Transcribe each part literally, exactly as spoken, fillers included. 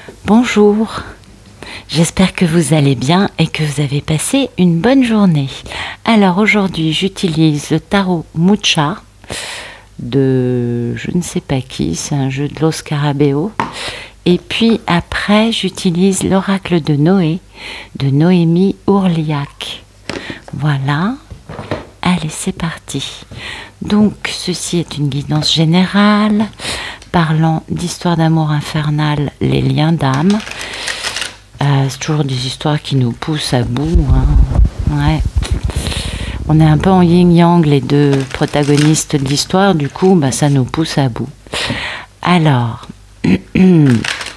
Bonjour, j'espère que vous allez bien et que vous avez passé une bonne journée. Alors aujourd'hui j'utilise le tarot Mucha de je ne sais pas qui, c'est un jeu de Los Scarabeo. Et puis après j'utilise l'oracle de Noé de Noémie Ourliac. Voilà, allez c'est parti. Donc ceci est une guidance générale parlant d'histoires d'amour infernales, les liens d'âme. Euh, c'est toujours des histoires qui nous poussent à bout. Hein. Ouais. On est un peu en yin-yang, les deux protagonistes de l'histoire, du coup, bah, ça nous pousse à bout. Alors, euh,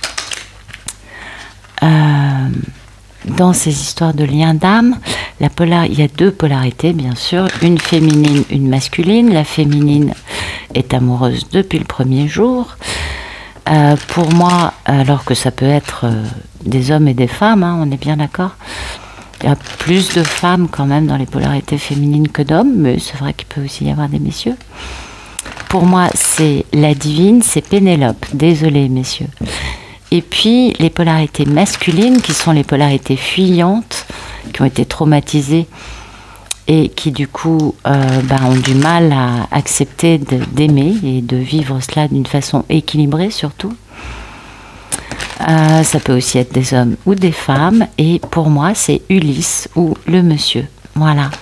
dans ces histoires de liens d'âme, la polar... il y a deux polarités, bien sûr, une féminine, une masculine. La féminine est amoureuse depuis le premier jour. Euh, pour moi, alors que ça peut être euh, des hommes et des femmes, hein, on est bien d'accord. Il y a plus de femmes quand même dans les polarités féminines que d'hommes, mais c'est vrai qu'il peut aussi y avoir des messieurs. Pour moi, c'est la divine, c'est Pénélope. Désolée, messieurs. Et puis, les polarités masculines, qui sont les polarités fuyantes, qui ont été traumatisées et qui, du coup, euh, bah, ont du mal à accepter d'aimer et de vivre cela d'une façon équilibrée, surtout. Euh, ça peut aussi être des hommes ou des femmes. Et pour moi, c'est Ulysse ou le monsieur. Voilà.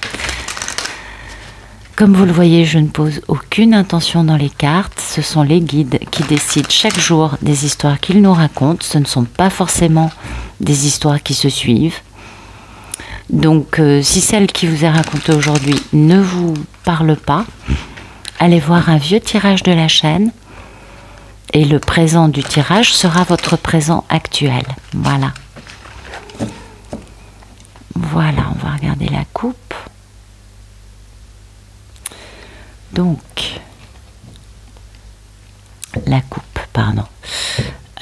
Comme vous le voyez, je ne pose aucune intention dans les cartes. Ce sont les guides qui décident chaque jour des histoires qu'ils nous racontent. Ce ne sont pas forcément des histoires qui se suivent. Donc, euh, si celle qui vous est racontée aujourd'hui ne vous parle pas, allez voir un vieux tirage de la chaîne. Et le présent du tirage sera votre présent actuel. Voilà. Voilà, on va regarder la coupe. Donc, la coupe, pardon. Euh,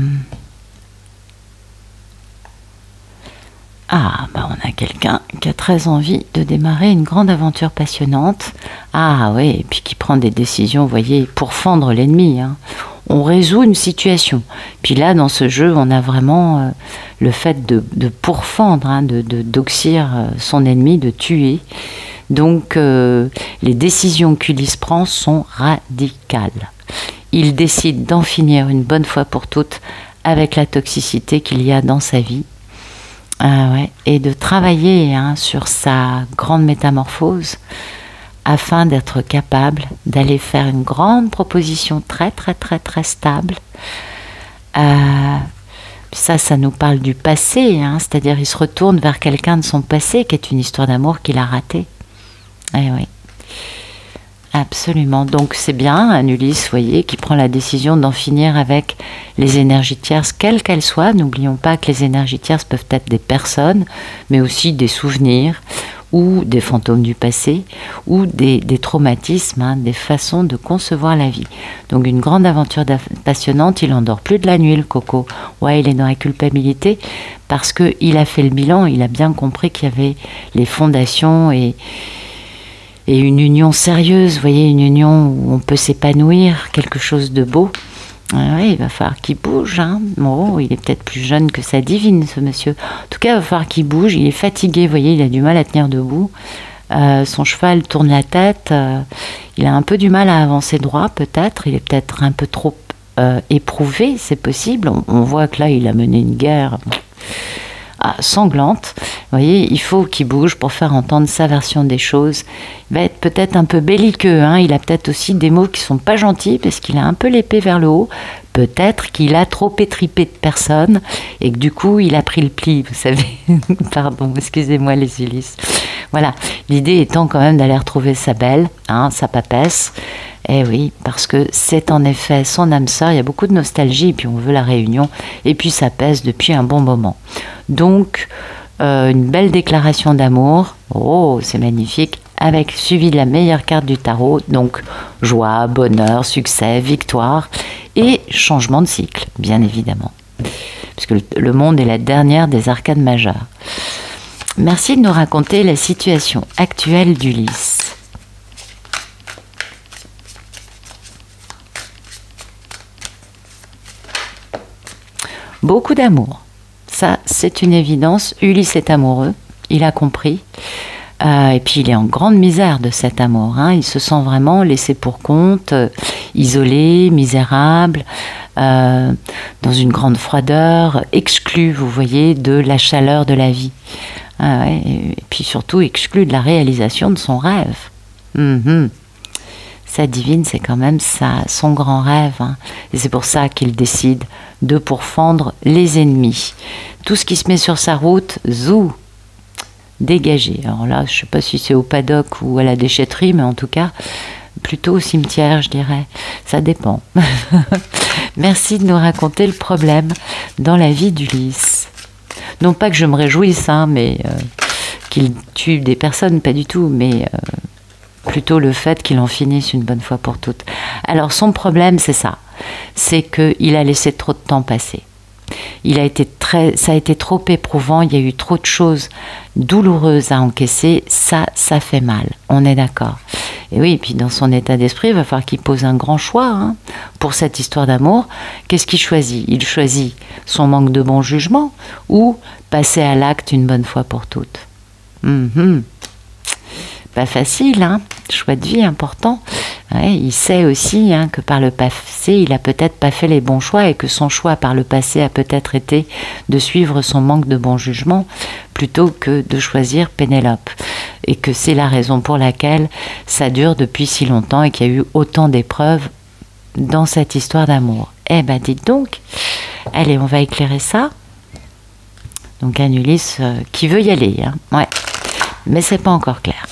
ah, bah on a quelqu'un qui a très envie de démarrer une grande aventure passionnante. Ah oui, et puis qui prend des décisions, vous voyez, pour fendre l'ennemi, hein. On résout une situation. Puis là, dans ce jeu, on a vraiment euh, le fait de, de pourfendre, hein, de, de, d'oxyre euh, son ennemi, de tuer. Donc, euh, les décisions qu'Ulysse prend sont radicales. Il décide d'en finir une bonne fois pour toutes avec la toxicité qu'il y a dans sa vie. Euh, ouais, et de travailler, hein, sur sa grande métamorphose afin d'être capable d'aller faire une grande proposition très très très très stable. Euh, ça, ça nous parle du passé, hein, c'est-à-dire il se retourne vers quelqu'un de son passé qui est une histoire d'amour qu'il a ratée. Eh oui, absolument. Donc c'est bien un Ulysse, vous voyez, qui prend la décision d'en finir avec les énergies tierces, quelles qu'elles soient. N'oublions pas que les énergies tierces peuvent être des personnes, mais aussi des souvenirs, ou des fantômes du passé, ou des, des traumatismes, hein, des façons de concevoir la vie. Donc une grande aventure passionnante, il endort plus de la nuit, le coco. Ouais, il est dans la culpabilité, parce qu'il a fait le bilan, il a bien compris qu'il y avait les fondations et, et une union sérieuse, vous voyez, une union où on peut s'épanouir, quelque chose de beau. Ah oui, il va falloir qu'il bouge, hein. Bon, il est peut-être plus jeune que sa divine, ce monsieur. En tout cas, il va falloir qu'il bouge. Il est fatigué, vous voyez, il a du mal à tenir debout. Euh, son cheval tourne la tête. Euh, il a un peu du mal à avancer droit, peut-être. Il est peut-être un peu trop euh, éprouvé, c'est possible. On, on voit que là, il a mené une guerre ah, sanglante. Vous voyez, il faut qu'il bouge pour faire entendre sa version des choses. Il va être peut-être un peu belliqueux, hein. Il a peut-être aussi des mots qui sont pas gentils parce qu'il a un peu l'épée vers le haut. Peut-être qu'il a trop étripé de personnes et que du coup, il a pris le pli, vous savez. Pardon, excusez-moi les Ulysses. Voilà, l'idée étant quand même d'aller retrouver sa belle, hein, sa papesse. Eh oui, parce que c'est en effet son âme sœur, il y a beaucoup de nostalgie, et puis on veut la réunion, et puis ça pèse depuis un bon moment. Donc, euh, une belle déclaration d'amour, oh, c'est magnifique, avec suivi de la meilleure carte du tarot, donc joie, bonheur, succès, victoire, et changement de cycle, bien évidemment. Parce que le monde est la dernière des arcanes majeures. Merci de nous raconter la situation actuelle d'Ulysse. Beaucoup d'amour. Ça, c'est une évidence. Ulysse est amoureux, il a compris. Euh, et puis il est en grande misère de cet amour. Hein. Il se sent vraiment laissé pour compte, euh, isolé, misérable, euh, dans une grande froideur, exclu, vous voyez, de la chaleur de la vie. Ah ouais, et puis surtout exclu de la réalisation de son rêve. Mm-hmm. Sa divine, c'est quand même sa, son grand rêve. Hein. Et c'est pour ça qu'il décide de pourfendre les ennemis. Tout ce qui se met sur sa route, zou, dégagé. Alors là, je ne sais pas si c'est au paddock ou à la déchetterie, mais en tout cas, plutôt au cimetière, je dirais. Ça dépend. Merci de nous raconter le problème dans la vie d'Ulysse. Non pas que je me réjouisse, hein, mais euh, qu'il tue des personnes, pas du tout, mais euh, plutôt le fait qu'il en finisse une bonne fois pour toutes. Alors son problème, c'est ça. C'est qu'il a laissé trop de temps passer. Il a été très, ça a été trop éprouvant, il y a eu trop de choses douloureuses à encaisser, ça, ça fait mal, on est d'accord. Et oui, et puis dans son état d'esprit, il va falloir qu'il pose un grand choix hein, pour cette histoire d'amour. Qu'est-ce qu'il choisit? Il choisit son manque de bon jugement ou passer à l'acte une bonne fois pour toutes. Mm-hmm. Pas facile, hein, choix de vie important. Ouais, il sait aussi hein, que par le passé, il a peut-être pas fait les bons choix et que son choix par le passé a peut-être été de suivre son manque de bon jugement plutôt que de choisir Pénélope. Et que c'est la raison pour laquelle ça dure depuis si longtemps et qu'il y a eu autant d'épreuves dans cette histoire d'amour. Eh ben dites donc, allez, on va éclairer ça. Donc un Ulysse euh, qui veut y aller, hein. Ouais, mais c'est pas encore clair.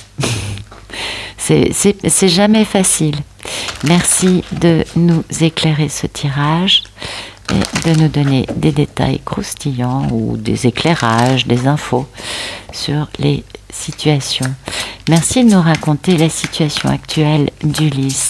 C'est jamais facile. Merci de nous éclairer ce tirage et de nous donner des détails croustillants ou des éclairages, des infos sur les situations. Merci de nous raconter la situation actuelle d'Ulysse.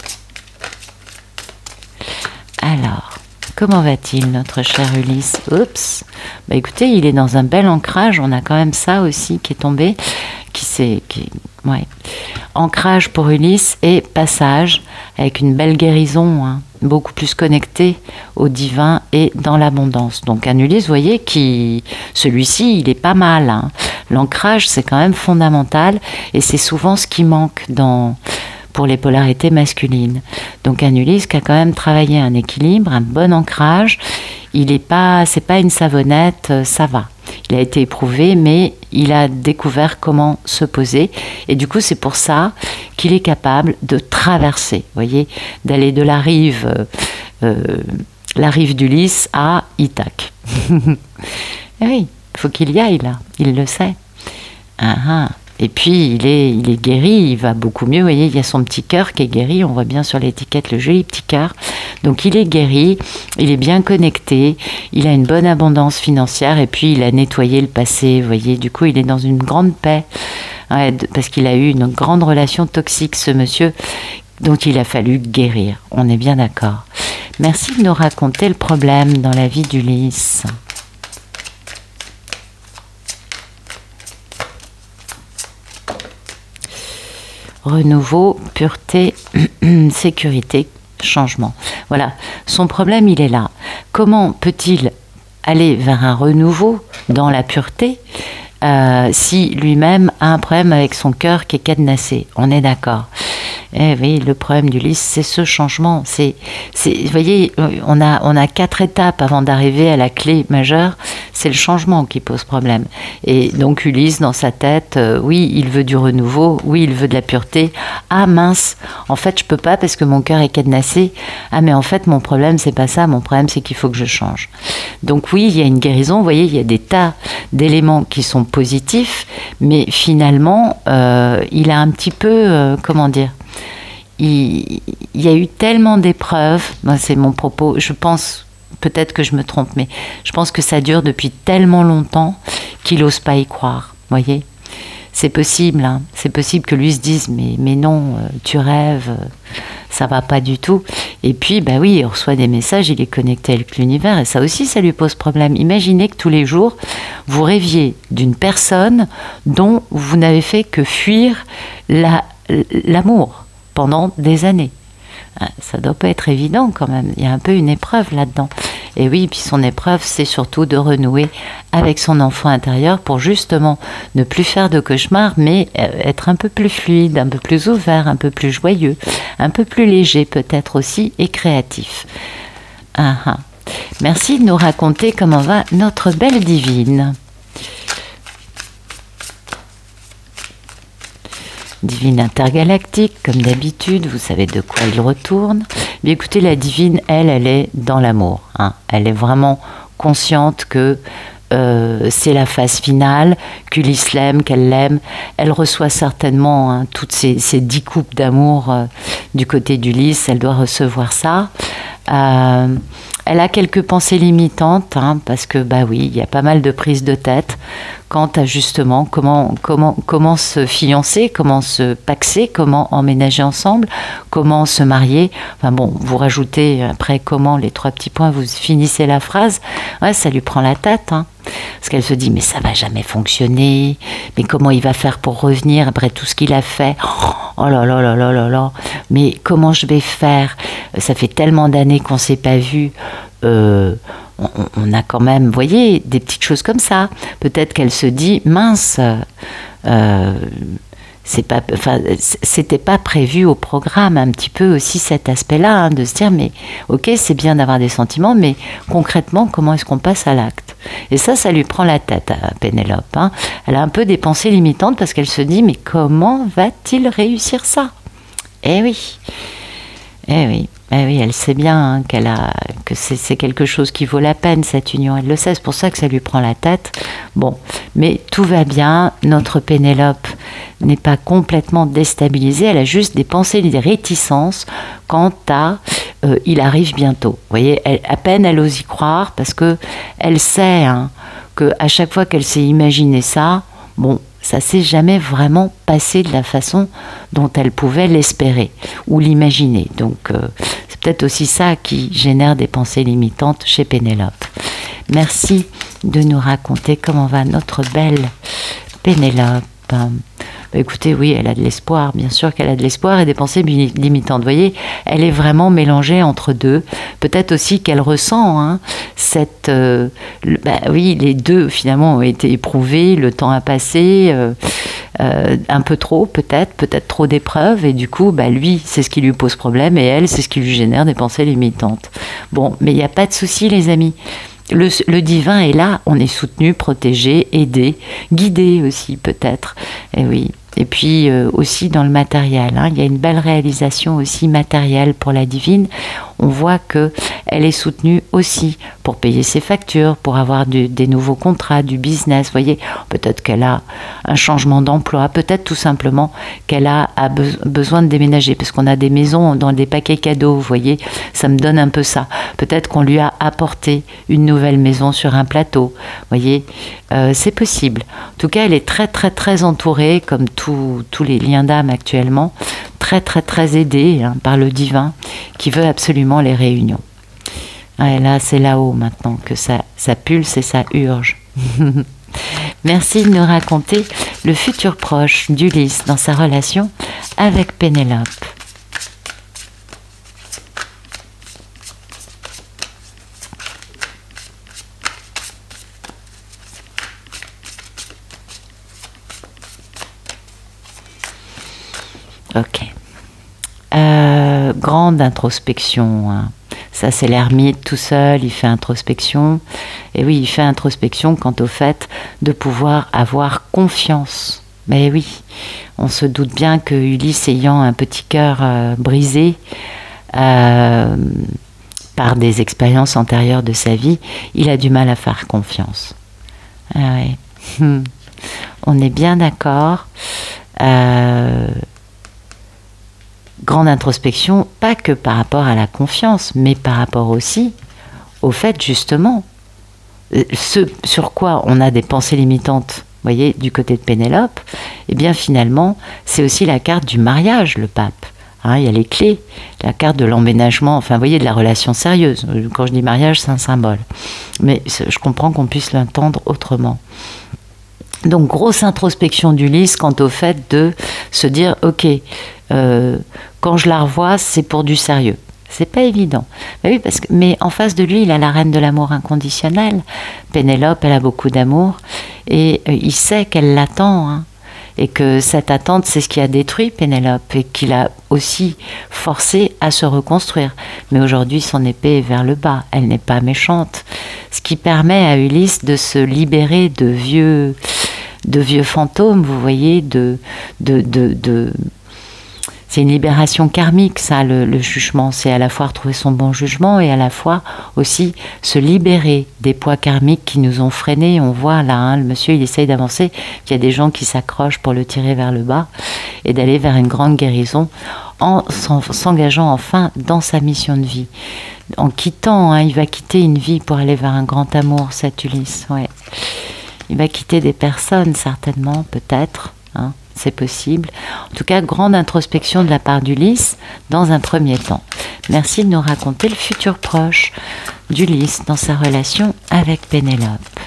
Alors, comment va-t-il notre cher Ulysse? Oups, bah écoutez, il est dans un bel ancrage, on a quand même ça aussi qui est tombé, qui s'est... Ouais. Ancrage pour Ulysse et passage avec une belle guérison, hein, beaucoup plus connecté au divin et dans l'abondance. Donc un Ulysse, vous voyez, qui celui-ci, il est pas mal. Hein. L'ancrage, c'est quand même fondamental et c'est souvent ce qui manque dans, pour les polarités masculines. Donc un Ulysse qui a quand même travaillé un équilibre, un bon ancrage. Il est pas, c'est pas une savonnette, ça va. Il a été éprouvé, mais il a découvert comment se poser. Et du coup, c'est pour ça qu'il est capable de traverser, vous voyez, d'aller de la rive, euh, la rive d'Ulysse à Ithaque. Et oui, il faut qu'il y aille là, il le sait. Ah, ah. Et puis, il est, il est guéri, il va beaucoup mieux. Vous voyez, il y a son petit cœur qui est guéri. On voit bien sur l'étiquette le joli petit cœur. Donc, il est guéri, il est bien connecté, il a une bonne abondance financière et puis il a nettoyé le passé. Vous voyez, du coup, il est dans une grande paix. Ouais, parce qu'il a eu une grande relation toxique, ce monsieur, dont il a fallu guérir. On est bien d'accord. Merci de nous raconter le problème dans la vie d'Ulysse. Renouveau, pureté, sécurité, changement. Voilà, son problème, il est là. Comment peut-il aller vers un renouveau dans la pureté euh, si lui-même a un problème avec son cœur qui est cadenassé? On est d'accord. Eh oui, le problème d'Ulysse, c'est ce changement. C'est, c'est, vous voyez, on a, on a quatre étapes avant d'arriver à la clé majeure. C'est le changement qui pose problème. Et donc Ulysse, dans sa tête, euh, oui, il veut du renouveau, oui, il veut de la pureté. Ah mince, en fait, je peux pas parce que mon cœur est cadenassé. Ah mais en fait, mon problème, c'est pas ça. Mon problème, c'est qu'il faut que je change. Donc oui, il y a une guérison. Vous voyez, il y a des tas d'éléments qui sont positifs, mais finalement, euh, il a un petit peu, euh, comment dire, il, il y a eu tellement d'épreuves, ben c'est mon propos, je pense, peut-être que je me trompe, mais je pense que ça dure depuis tellement longtemps qu'il n'ose pas y croire, voyez. C'est possible, hein, c'est possible que lui se dise, mais, mais non, euh, tu rêves, euh, ça va pas du tout. Et puis, bah oui, il reçoit des messages, il est connecté avec l'univers, et ça aussi, ça lui pose problème. Imaginez que tous les jours, vous rêviez d'une personne dont vous n'avez fait que fuir la, l'amour pendant des années. Ça doit pas être évident quand même, il y a un peu une épreuve là-dedans. Et oui, puis son épreuve, c'est surtout de renouer avec son enfant intérieur pour justement ne plus faire de cauchemars, mais être un peu plus fluide, un peu plus ouvert, un peu plus joyeux, un peu plus léger peut-être aussi et créatif. Ah, ah. Merci de nous raconter comment va notre belle divine. Divine intergalactique, comme d'habitude, vous savez de quoi il retourne. Mais écoutez, la divine, elle, elle est dans l'amour. Hein. Elle est vraiment consciente que euh, c'est la phase finale, qu'Ulysse l'aime, qu'elle l'aime. Elle reçoit certainement hein, toutes ces, ces dix coupes d'amour euh, du côté d'Ulysse. Elle doit recevoir ça. Euh, elle a quelques pensées limitantes, hein, parce que, bah oui, il y a pas mal de prises de tête quant à justement comment, comment, comment se fiancer, comment se paxer, comment emménager ensemble, comment se marier. Enfin bon, vous rajoutez après comment les trois petits points, vous finissez la phrase, ouais, ça lui prend la tête, hein. Parce qu'elle se dit, mais ça va jamais fonctionner, mais comment il va faire pour revenir après tout ce qu'il a fait? Oh là là là là là là, mais comment je vais faire? Ça fait tellement d'années qu'on ne s'est pas vu. Euh, on, on a quand même, vous voyez, des petites choses comme ça. Peut-être qu'elle se dit, mince, euh, c'est pas, enfin, c'était pas prévu au programme, un petit peu aussi cet aspect-là, hein, de se dire, mais ok, c'est bien d'avoir des sentiments, mais concrètement, comment est-ce qu'on passe à l'acte? Et ça, ça lui prend la tête à Pénélope. Hein. Elle a un peu des pensées limitantes parce qu'elle se dit, mais comment va-t-il réussir ça? Eh oui, eh oui. Eh oui, elle sait bien hein, qu'elle a, que c'est quelque chose qui vaut la peine, cette union. Elle le sait, c'est pour ça que ça lui prend la tête. Bon, mais tout va bien. Notre Pénélope n'est pas complètement déstabilisée. Elle a juste des pensées, des réticences quant à euh, il arrive bientôt. Vous voyez, elle, à peine elle ose y croire parce que elle sait hein, que à chaque fois qu'elle s'est imaginé ça, bon, ça s'est jamais vraiment passé de la façon dont elle pouvait l'espérer ou l'imaginer. Donc, euh, c'est peut-être aussi ça qui génère des pensées limitantes chez Pénélope. Merci de nous raconter comment va notre belle Pénélope. Bah écoutez, oui, elle a de l'espoir, bien sûr qu'elle a de l'espoir et des pensées limitantes. Vous voyez, elle est vraiment mélangée entre deux. Peut-être aussi qu'elle ressent hein, cette... Euh, le, bah oui, les deux, finalement, ont été éprouvés, le temps a passé, euh, euh, un peu trop, peut-être, peut-être trop d'épreuves, et du coup, bah, lui, c'est ce qui lui pose problème, et elle, c'est ce qui lui génère des pensées limitantes. Bon, mais il n'y a pas de souci, les amis. Le, le divin est là, on est soutenu, protégé, aidé, guidé aussi peut-être. Et oui. Et puis euh, aussi dans le matériel, hein, il y a une belle réalisation aussi matérielle pour la divine. On voit que elle est soutenue aussi pour payer ses factures, pour avoir du, des nouveaux contrats, du business. Vous voyez, peut-être qu'elle a un changement d'emploi, peut-être tout simplement qu'elle a, a be besoin de déménager, parce qu'on a des maisons dans des paquets cadeaux. Vous voyez, ça me donne un peu ça. Peut-être qu'on lui a apporté une nouvelle maison sur un plateau. Vous voyez, euh, c'est possible. En tout cas, elle est très très très entourée, comme tous tous les liens d'âme actuellement, très très très aidée hein, par le divin qui veut absolument les réunions. Et là, c'est là-haut maintenant que ça, ça pulse et ça urge. Merci de nous raconter le futur proche d'Ulysse dans sa relation avec Pénélope. Ok. Euh, grande introspection. Hein. Ça, c'est l'ermite tout seul, il fait introspection. Et oui, il fait introspection quant au fait de pouvoir avoir confiance. Mais oui, on se doute bien que Ulysse, ayant un petit cœur euh, brisé euh, par des expériences antérieures de sa vie, il a du mal à faire confiance. Ah ouais. Hum. On est bien d'accord. Euh, Grande introspection, pas que par rapport à la confiance, mais par rapport aussi au fait justement, ce sur quoi on a des pensées limitantes, vous voyez, du côté de Pénélope, et bien finalement, c'est aussi la carte du mariage, le pape. Hein, il y a les clés, la carte de l'emménagement, enfin vous voyez, de la relation sérieuse. Quand je dis mariage, c'est un symbole. Mais je comprends qu'on puisse l'entendre autrement. Donc, grosse introspection d'Ulysse quant au fait de se dire, ok, euh, quand je la revois, c'est pour du sérieux. C'est pas évident. Mais oui, parce que, mais en face de lui, il a la reine de l'amour inconditionnel. Pénélope, elle a beaucoup d'amour. Et euh, il sait qu'elle l'attend. Hein, et que cette attente, c'est ce qui a détruit Pénélope. Et qu'il a aussi forcé à se reconstruire. Mais aujourd'hui, son épée est vers le bas. Elle n'est pas méchante. Ce qui permet à Ulysse de se libérer de vieux, de vieux fantômes, vous voyez, de... de, de, de c'est une libération karmique, ça, le, le jugement. C'est à la fois retrouver son bon jugement et à la fois aussi se libérer des poids karmiques qui nous ont freinés. On voit là, hein, le monsieur, il essaye d'avancer, qu'il y a des gens qui s'accrochent pour le tirer vers le bas et d'aller vers une grande guérison en s'engageant enfin dans sa mission de vie. En quittant, hein, il va quitter une vie pour aller vers un grand amour, cet Ulysse. Ouais. Il va quitter des personnes, certainement, peut-être, hein. C'est possible. En tout cas, grande introspection de la part d'Ulysse dans un premier temps. Merci de nous raconter le futur proche d'Ulysse dans sa relation avec Pénélope.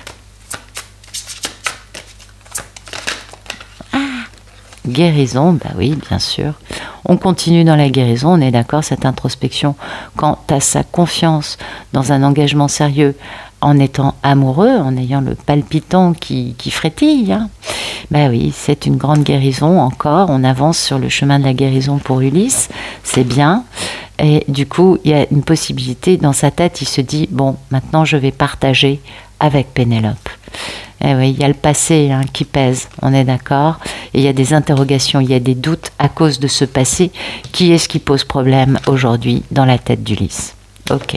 Ah, guérison, bah oui, bien sûr. On continue dans la guérison, on est d'accord, cette introspection, quant à sa confiance dans un engagement sérieux, en étant amoureux, en ayant le palpitant qui, qui frétille. Hein. Ben oui, c'est une grande guérison encore. On avance sur le chemin de la guérison pour Ulysse, c'est bien. Et du coup, il y a une possibilité dans sa tête, il se dit, bon, maintenant je vais partager avec Pénélope. Et oui, il y a le passé hein, qui pèse, on est d'accord. Et il y a des interrogations, il y a des doutes à cause de ce passé. Qui est-ce qui pose problème aujourd'hui dans la tête d'Ulysse? Ok.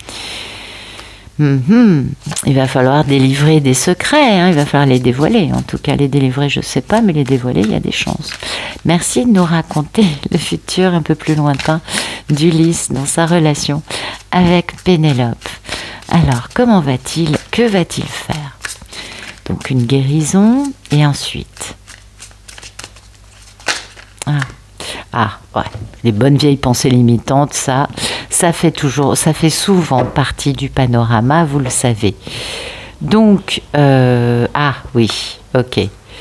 Mm-hmm. Il va falloir délivrer des secrets, hein. Il va falloir les dévoiler. En tout cas, les délivrer, je ne sais pas, mais les dévoiler, il y a des chances. Merci de nous raconter le futur un peu plus lointain d'Ulysse dans sa relation avec Pénélope. Alors, comment va-t-il? Que va-t-il faire? Donc, une guérison, et ensuite... Ah. Ah, ouais, les bonnes vieilles pensées limitantes, ça, ça fait toujours, ça fait souvent partie du panorama, vous le savez. Donc, euh, ah oui, ok.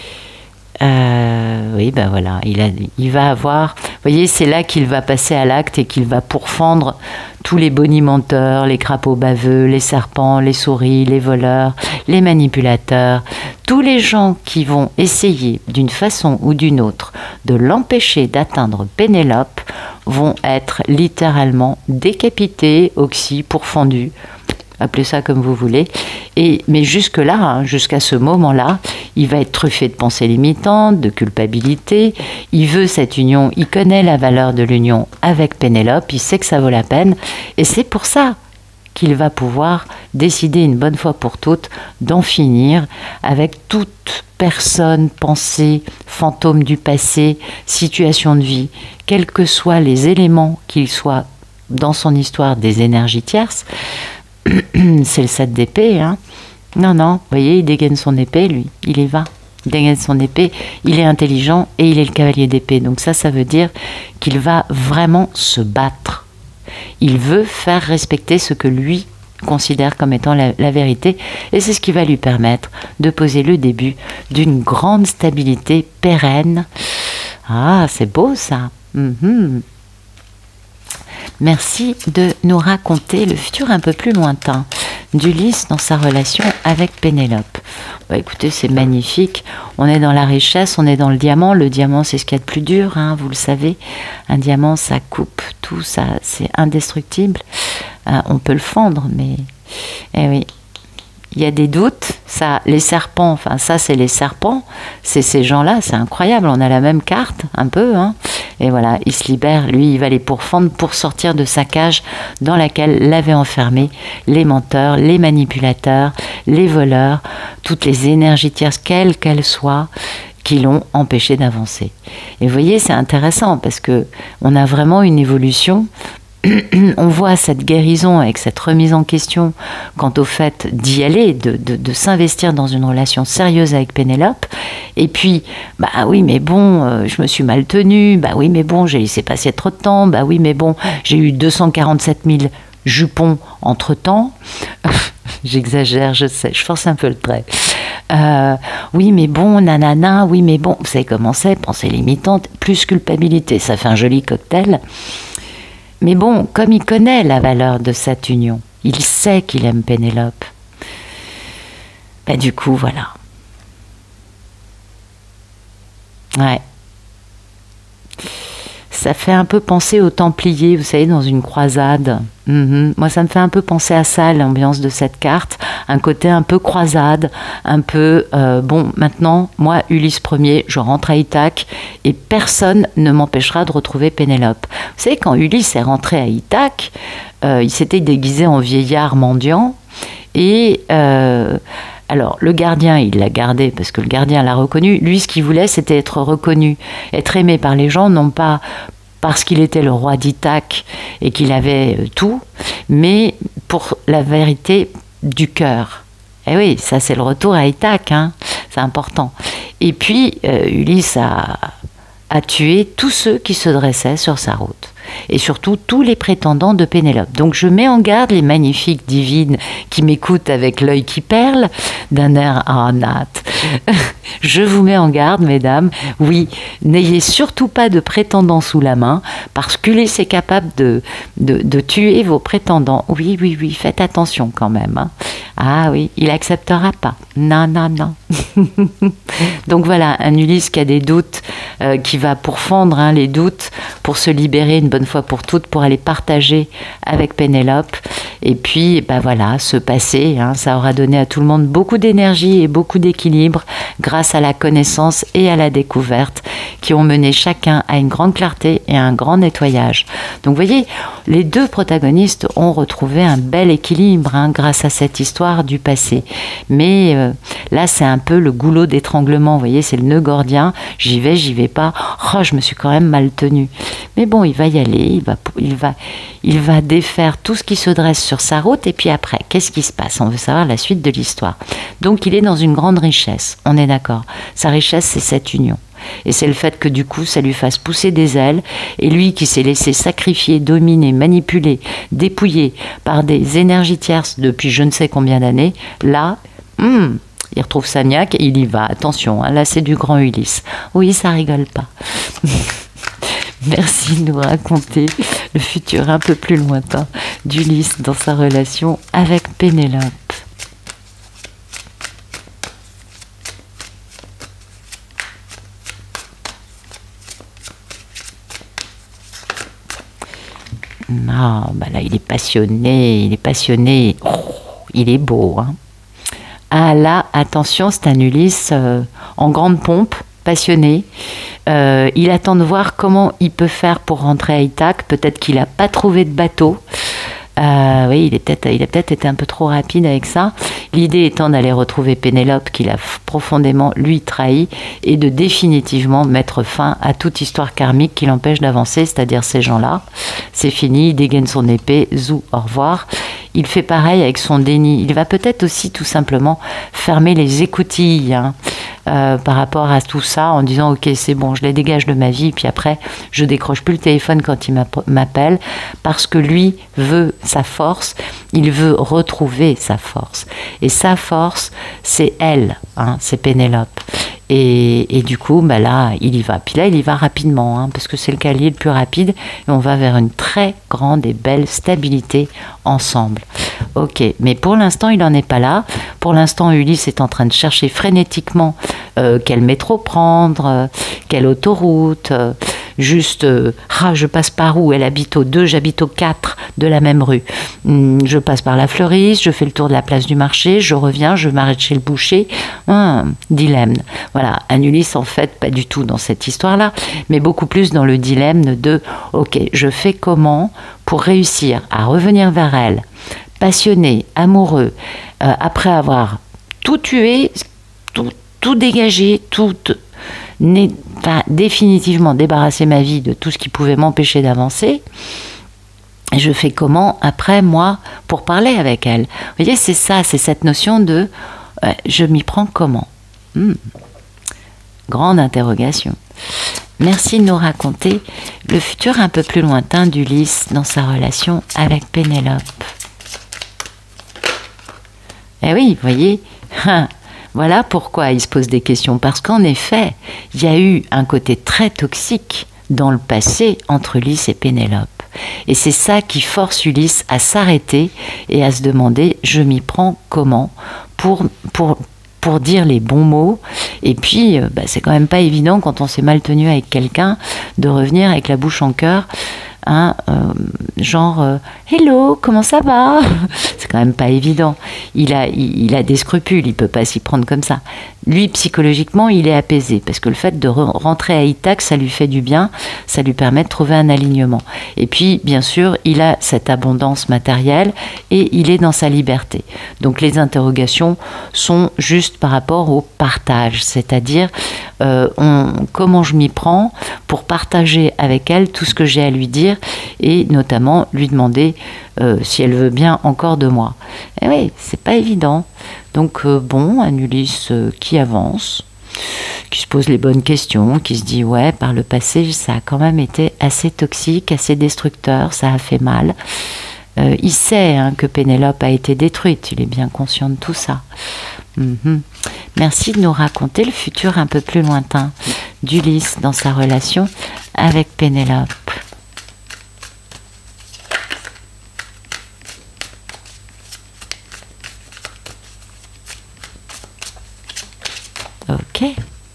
Euh, oui, ben voilà, il, a, il va avoir, vous voyez, c'est là qu'il va passer à l'acte et qu'il va pourfendre tous les bonimenteurs, les crapauds baveux, les serpents, les souris, les voleurs, les manipulateurs, tous les gens qui vont essayer d'une façon ou d'une autre de l'empêcher d'atteindre Pénélope vont être littéralement décapités, oxy, pourfendus, appelez ça comme vous voulez. Et, mais jusque-là, hein, jusqu'à ce moment-là, il va être truffé de pensées limitantes, de culpabilité. Il veut cette union, il connaît la valeur de l'union avec Pénélope, il sait que ça vaut la peine. Et c'est pour ça qu'il va pouvoir décider une bonne fois pour toutes d'en finir avec toute personne, pensée, fantôme du passé, situation de vie, quels que soient les éléments qu'ils soient dans son histoire des énergies tierces. C'est le sept d'épée, hein. Non, non, vous voyez, il dégaine son épée, lui, il y va. Il dégaine son épée, il est intelligent et il est le cavalier d'épée. Donc ça, ça veut dire qu'il va vraiment se battre. Il veut faire respecter ce que lui considère comme étant la, la vérité. Et c'est ce qui va lui permettre de poser le début d'une grande stabilité pérenne. Ah, c'est beau ça. Mm-hmm. Merci de nous raconter le futur un peu plus lointain d'Ulysse dans sa relation avec Pénélope. Bah, écoutez, c'est magnifique. On est dans la richesse, on est dans le diamant. Le diamant, c'est ce qu'il y a de plus dur, hein, vous le savez. Un diamant, ça coupe tout, ça, c'est indestructible. Euh, on peut le fendre, mais... Eh oui. Il y a des doutes, ça, les serpents, enfin ça c'est les serpents, c'est ces gens-là, c'est incroyable, on a la même carte, un peu, hein. Et voilà, il se libère, lui il va les pourfendre pour sortir de sa cage dans laquelle l'avaient enfermé les menteurs, les manipulateurs, les voleurs, toutes les énergies tierces, quelles qu'elles soient, qui l'ont empêché d'avancer. Et vous voyez, c'est intéressant parce que on a vraiment une évolution. On voit cette guérison avec cette remise en question quant au fait d'y aller, de, de, de s'investir dans une relation sérieuse avec Pénélope. Et puis, bah oui, mais bon, euh, je me suis mal tenue. Bah oui, mais bon, j'ai laissé passer trop de temps. Bah oui, mais bon, j'ai eu deux cent quarante-sept mille jupons entre-temps. J'exagère, je sais, je force un peu le trait. Euh, oui, mais bon, nanana, oui, mais bon. Vous savez comment c'est, pensée limitante, plus culpabilité. Ça fait un joli cocktail. Mais bon, comme il connaît la valeur de cette union, il sait qu'il aime Pénélope. Ben, du coup, voilà. Ouais. Ça fait un peu penser aux Templiers, vous savez, dans une croisade. Mm-hmm. Moi, ça me fait un peu penser à ça, l'ambiance de cette carte. Un côté un peu croisade, un peu... Euh, bon, maintenant, moi, Ulysse Ier, je rentre à Ithaque et personne ne m'empêchera de retrouver Pénélope. Vous savez, quand Ulysse est rentré à Ithaque, euh, il s'était déguisé en vieillard mendiant et... Euh, alors, le gardien, il l'a gardé parce que le gardien l'a reconnu. Lui, ce qu'il voulait, c'était être reconnu, être aimé par les gens, non pas parce qu'il était le roi d'Ithaque et qu'il avait tout, mais pour la vérité du cœur. Et oui, ça, c'est le retour à Ithaque, hein, c'est important. Et puis, euh, Ulysse a, a tué tous ceux qui se dressaient sur sa route. Et surtout tous les prétendants de Pénélope. Donc je mets en garde les magnifiques divines qui m'écoutent avec l'œil qui perle, d'un air ah Nat. Je vous mets en garde, mesdames. Oui, n'ayez surtout pas de prétendants sous la main, parce qu'Ulysse est capable de, de, de tuer vos prétendants. Oui, oui, oui, faites attention quand même. Hein. Ah oui, il acceptera pas. Non, non, non. Donc voilà, un Ulysse qui a des doutes, euh, qui va pourfendre hein, les doutes pour se libérer une bonne fois pour toutes, pour aller partager avec Pénélope. Et puis, ben voilà, ce passé, hein, ça aura donné à tout le monde beaucoup d'énergie et beaucoup d'équilibre grâce à la connaissance et à la découverte qui ont mené chacun à une grande clarté et à un grand nettoyage. Donc vous voyez, les deux protagonistes ont retrouvé un bel équilibre hein, grâce à cette histoire du passé. Mais euh, là, c'est un peu le goulot d'étranglement, vous voyez, c'est le nœud gordien, j'y vais, j'y vais pas, oh, je me suis quand même mal tenue. Mais bon, il va y aller, il va, il va, il va défaire tout ce qui se dresse sur sa route, et puis après, qu'est-ce qui se passe? On veut savoir la suite de l'histoire. Donc, il est dans une grande richesse, on est d'accord. Sa richesse, c'est cette union. Et c'est le fait que du coup, ça lui fasse pousser des ailes, et lui qui s'est laissé sacrifier, dominer, manipuler, dépouiller par des énergies tierces depuis je ne sais combien d'années, là, hmm, il retrouve sa niaque et il y va. Attention, hein, là, c'est du grand Ulysse. Oui, ça rigole pas. Merci de nous raconter le futur un peu plus lointain d'Ulysse dans sa relation avec Pénélope. Non, bah là, il est passionné, il est passionné. Oh, il est beau, hein. Ah là, attention, c'est un Ulysse euh, en grande pompe, passionné. Euh, il attend de voir comment il peut faire pour rentrer à Ithaque. Peut-être qu'il n'a pas trouvé de bateau. Euh, oui, il, est peut-être, il a peut-être été un peu trop rapide avec ça. L'idée étant d'aller retrouver Pénélope, qu'il a profondément, lui, trahi, et de définitivement mettre fin à toute histoire karmique qui l'empêche d'avancer, c'est-à-dire ces gens-là. C'est fini, il dégaine son épée, zou, au revoir. Il fait pareil avec son déni. Il va peut-être aussi tout simplement fermer les écoutilles hein, euh, par rapport à tout ça en disant « Ok, c'est bon, je les dégage de ma vie, puis après, je décroche plus le téléphone quand il m'appelle parce que lui veut sa force, il veut retrouver sa force. Et sa force, c'est elle, hein, c'est Pénélope. Et, et du coup, bah là, il y va. Puis là, il y va rapidement, hein, parce que c'est le calier le plus rapide, et on va vers une très grande et belle stabilité ensemble. Ok, mais pour l'instant, il n'en est pas là. Pour l'instant, Ulysse est en train de chercher frénétiquement euh, quel métro prendre, euh, quelle autoroute, euh, juste, euh, ah, je passe par où? Elle habite au deux, j'habite au quatre de la même rue. Hum, je passe par la fleuriste, je fais le tour de la place du marché, je reviens, je m'arrête chez le boucher. Hum, dilemme. Voilà, un Ulysse, en fait, pas du tout dans cette histoire-là, mais beaucoup plus dans le dilemme de, ok, je fais comment pour réussir à revenir vers elle, passionné, amoureux, euh, après avoir tout tué, tout, tout dégagé, tout... Enfin, définitivement débarrasser ma vie de tout ce qui pouvait m'empêcher d'avancer. Et je fais comment après moi pour parler avec elle? Vous voyez, c'est ça, c'est cette notion de euh, je m'y prends comment? hmm. Grande interrogation. Merci de nous raconter le futur un peu plus lointain d'Ulysse dans sa relation avec Pénélope. Eh oui, vous voyez, voilà pourquoi il se pose des questions. Parce qu'en effet, il y a eu un côté très toxique dans le passé entre Ulysse et Pénélope. Et c'est ça qui force Ulysse à s'arrêter et à se demander, je m'y prends comment pour, pour, pour dire les bons mots. Et puis, bah, c'est quand même pas évident quand on s'est mal tenu avec quelqu'un de revenir avec la bouche en cœur. Hein, euh, genre euh, hello, comment ça va? C'est quand même pas évident. Il a, il, il a des scrupules, il peut pas s'y prendre comme ça. Lui, psychologiquement, il est apaisé parce que le fait de re rentrer à Ithaque, ça lui fait du bien, ça lui permet de trouver un alignement. Et puis, bien sûr, il a cette abondance matérielle et il est dans sa liberté. Donc, les interrogations sont juste par rapport au partage, c'est-à-dire euh, on, comment je m'y prends pour partager avec elle tout ce que j'ai à lui dire et notamment lui demander euh, si elle veut bien encore de moi. Et oui, c'est pas évident. Donc euh, bon, un Ulysse euh, qui avance, qui se pose les bonnes questions, qui se dit ouais, par le passé, ça a quand même été assez toxique, assez destructeur, ça a fait mal. Euh, il sait hein, que Pénélope a été détruite, il est bien conscient de tout ça. Mm-hmm. Merci de nous raconter le futur un peu plus lointain d'Ulysse dans sa relation avec Pénélope. Ok.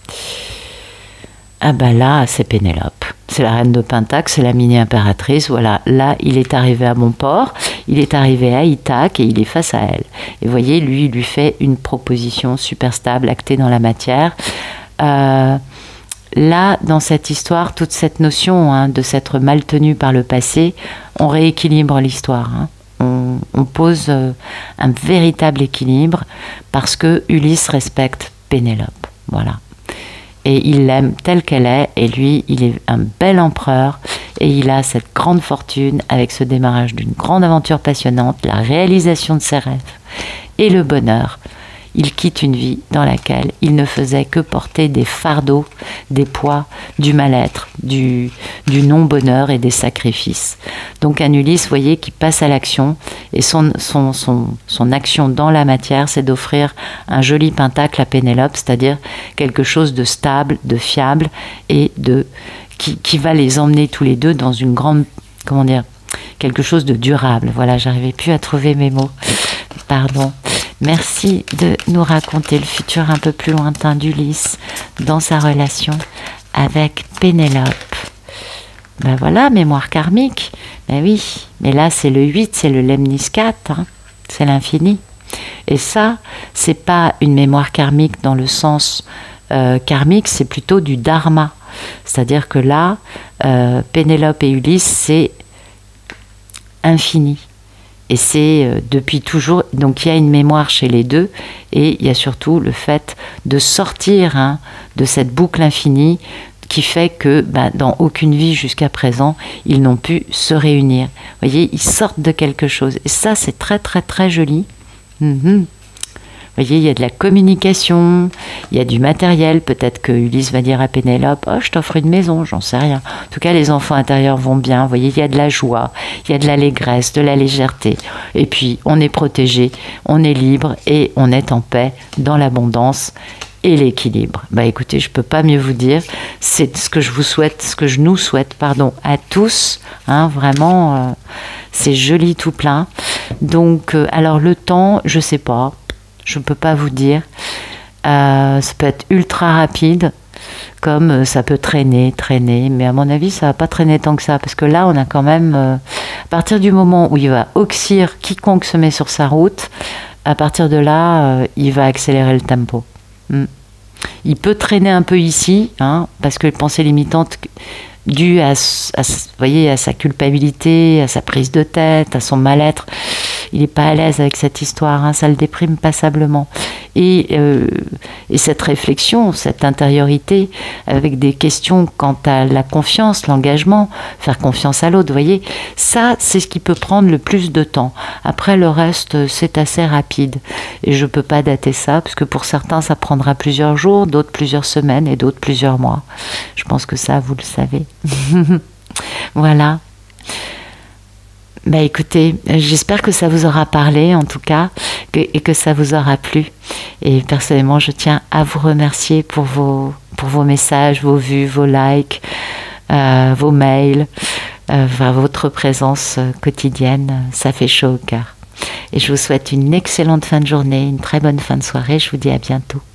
Ah bah là, c'est Pénélope. C'est la reine de Pentacle, c'est la mini-impératrice. Voilà, là, il est arrivé à bon port, il est arrivé à Ithaque et il est face à elle. Et vous voyez, lui, il lui fait une proposition super stable, actée dans la matière. Euh, là, dans cette histoire, toute cette notion hein, de s'être mal tenu par le passé, on rééquilibre l'histoire. Hein. On, on pose euh, un véritable équilibre parce que Ulysse respecte Pénélope. Voilà. Et il l'aime telle qu'elle est, et lui, il est un bel empereur, et il a cette grande fortune avec ce démarrage d'une grande aventure passionnante, la réalisation de ses rêves et le bonheur. Il quitte une vie dans laquelle il ne faisait que porter des fardeaux, des poids, du mal-être, du, du non-bonheur et des sacrifices. Donc un Ulysse, vous voyez, qui passe à l'action, et son, son, son, son action dans la matière, c'est d'offrir un joli pentacle à Pénélope, c'est-à-dire quelque chose de stable, de fiable, et de, qui, qui va les emmener tous les deux dans une grande, comment dire, quelque chose de durable. Voilà, j'arrivais plus à trouver mes mots. Pardon. Merci de nous raconter le futur un peu plus lointain d'Ulysse dans sa relation avec Pénélope. Ben voilà, mémoire karmique. Ben oui, mais là c'est le huit, c'est le lemniscate, hein, c'est l'infini. Et ça, c'est pas une mémoire karmique dans le sens euh, karmique, c'est plutôt du dharma. C'est-à-dire que là, euh, Pénélope et Ulysse, c'est infini. Et c'est euh, depuis toujours, donc il y a une mémoire chez les deux, et il y a surtout le fait de sortir hein, de cette boucle infinie qui fait que bah, dans aucune vie jusqu'à présent, ils n'ont pu se réunir. Vous voyez, ils sortent de quelque chose. Et ça, c'est très très très joli. Mm-hmm. Vous voyez, il y a de la communication, il y a du matériel. Peut-être que Ulysse va dire à Pénélope, oh, je t'offre une maison, j'en sais rien. En tout cas, les enfants intérieurs vont bien. Vous voyez, il y a de la joie, il y a de l'allégresse, de la légèreté. Et puis, on est protégé, on est libre et on est en paix dans l'abondance et l'équilibre. Bah écoutez, je peux pas mieux vous dire. C'est ce que je vous souhaite, ce que je nous souhaite, pardon, à tous. Hein, vraiment, euh, c'est joli tout plein. Donc, euh, alors le temps, je sais pas. Je ne peux pas vous dire. Euh, ça peut être ultra rapide, comme euh, ça peut traîner, traîner. Mais à mon avis, ça ne va pas traîner tant que ça. Parce que là, on a quand même... Euh, à partir du moment où il va oxyre quiconque se met sur sa route, à partir de là, euh, il va accélérer le tempo. Mm. Il peut traîner un peu ici, hein, parce que les pensées limitantes... dû à, à, voyez, à sa culpabilité, à sa prise de tête, à son mal-être. Il n'est pas à l'aise avec cette histoire, hein, ça le déprime passablement. Et, euh, et cette réflexion, cette intériorité, avec des questions quant à la confiance, l'engagement, faire confiance à l'autre, vous voyez, ça, c'est ce qui peut prendre le plus de temps. Après, le reste, c'est assez rapide. Et je ne peux pas dater ça, parce que pour certains, ça prendra plusieurs jours, d'autres plusieurs semaines, et d'autres plusieurs mois. Je pense que ça, vous le savez. Voilà. Bah écoutez, j'espère que ça vous aura parlé en tout cas que, et que ça vous aura plu. Et personnellement, je tiens à vous remercier pour vos, pour vos messages, vos vues, vos likes, euh, vos mails. euh, enfin, votre présence euh, quotidienne, ça fait chaud au cœur. Et je vous souhaite une excellente fin de journée, une très bonne fin de soirée. Je vous dis à bientôt.